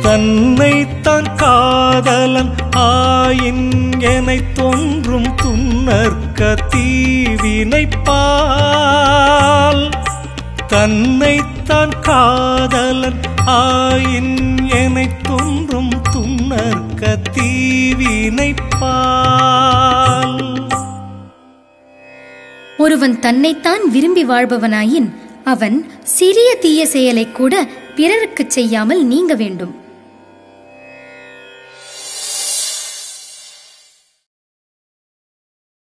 தன்னைத்தான் காதலன் ஆயின் எனை தோன்றும் துன்னற்க தீவினைப்பால். தன்னைத்தான் காதலன் ஆயின் எனை தோன்றும் துன்னற்க தீவினைப்பால். ஒருவன் தன்னைத்தான் விரும்பி வாழ்பவனாயின் அவன் சிறிய தீய செயலை கூட பிறருக்கு செய்யாமல் நீங்க வேண்டும்.